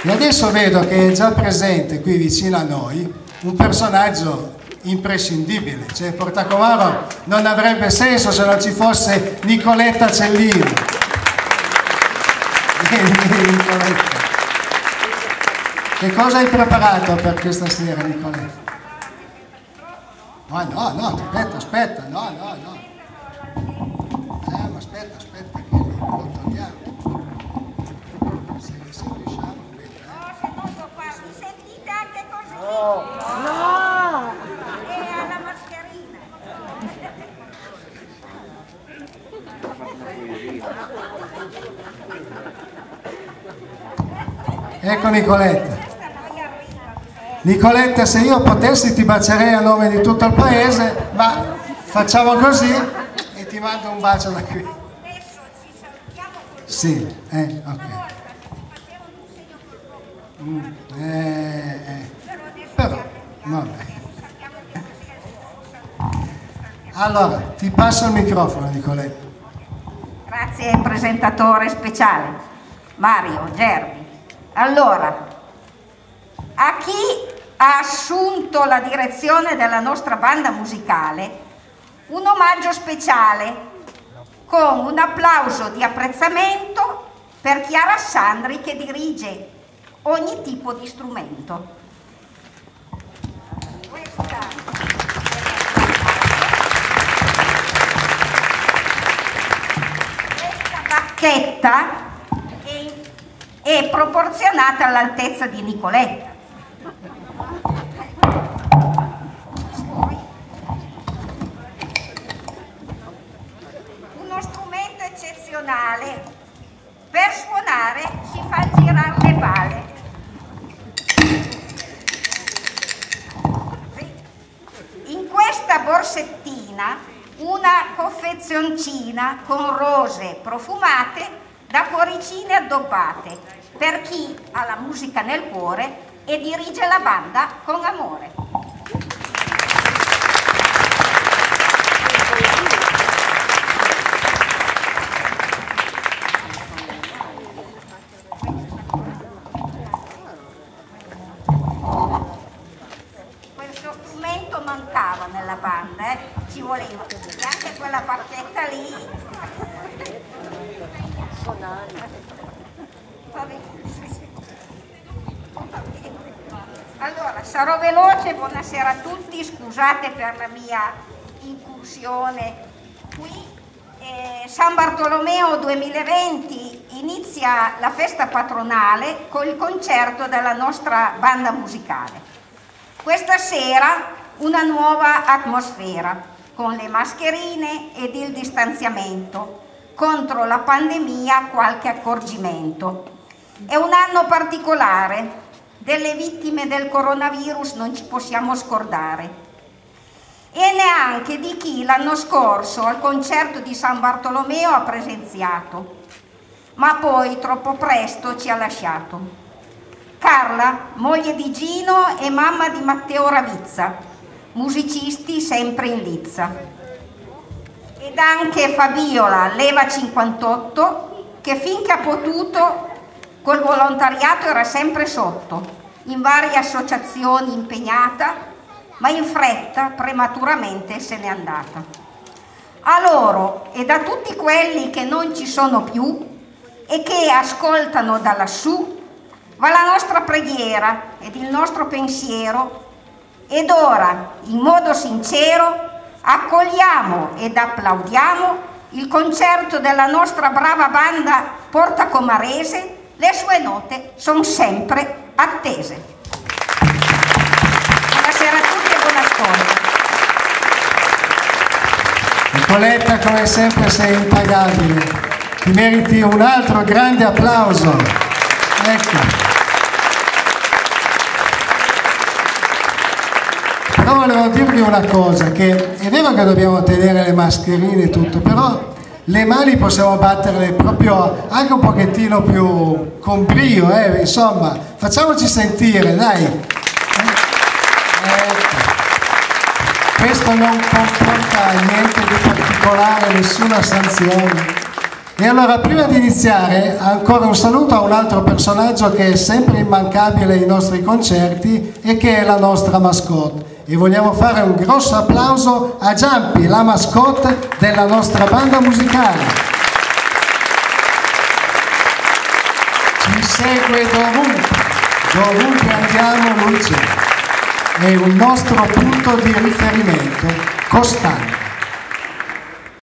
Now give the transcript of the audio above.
E adesso vedo che è già presente qui vicino a noi un personaggio imprescindibile, cioè Portacomaro non avrebbe senso se non ci fosse Nicoletta Cellini. Nicoletta. Che cosa hai preparato per questa sera, Nicoletta? No, aspetta, no. Ma aspetta, che lo togliamo. Se riusciamo, bene. Mi sentite anche così? No! E alla mascherina. Ecco Nicoletta. Nicoletta, se io potessi ti bacerei a nome di tutto il paese, ma facciamo così e ti mando un bacio da qui. Adesso ci salutiamo così. Sì, ok. Però, vabbè. Allora, ti passo il microfono, Nicoletta. Grazie presentatore speciale, Mario Gerbi. Allora, a chi ha assunto la direzione della nostra banda musicale, un omaggio speciale con un applauso di apprezzamento per Chiara Sandri che dirige ogni tipo di strumento. Questa bacchetta è proporzionata all'altezza di Nicoletta. Uno strumento eccezionale, per suonare si fa girare le pale. In questa borsettina una confezioncina con rose profumate da cuoricine addobbate per chi ha la musica nel cuore e dirige la banda con amore. Questo strumento mancava nella banda, ci voleva, e anche quella bacchetta lì. Allora, sarò veloce, buonasera a tutti, scusate per la mia incursione qui. San Bartolomeo 2020 inizia la festa patronale con il concerto della nostra banda musicale. Questa sera una nuova atmosfera, con le mascherine ed il distanziamento, contro la pandemia qualche accorgimento. È un anno particolare, delle vittime del coronavirus non ci possiamo scordare, e neanche di chi l'anno scorso al concerto di San Bartolomeo ha presenziato, ma poi troppo presto ci ha lasciato. Carla, moglie di Gino e mamma di Matteo Ravizza, musicisti sempre in lizza. Ed anche Fabiola, leva 58, che finché ha potuto col volontariato era sempre sotto, in varie associazioni impegnata, ma in fretta prematuramente se n'è andata. A loro e da tutti quelli che non ci sono più e che ascoltano da lassù va la nostra preghiera ed il nostro pensiero, ed ora, in modo sincero, accogliamo ed applaudiamo il concerto della nostra brava banda portacomarese. Le sue note sono sempre attese. Buonasera a tutti e buon ascolto. Nicoletta, come sempre sei impagabile, ti meriti un altro grande applauso. Ecco. Però volevo dirvi una cosa, che è vero che dobbiamo tenere le mascherine e tutto, però le mani possiamo batterle proprio anche un pochettino più con brio, insomma, facciamoci sentire, dai. Questo non comporta niente di particolare, nessuna sanzione. E allora, prima di iniziare, ancora un saluto a un altro personaggio che è sempre immancabile ai nostri concerti e che è la nostra mascotte. E vogliamo fare un grosso applauso a Giampi, la mascotte della nostra banda musicale. Ci segue dovunque andiamo lui c'è. È un nostro punto di riferimento costante.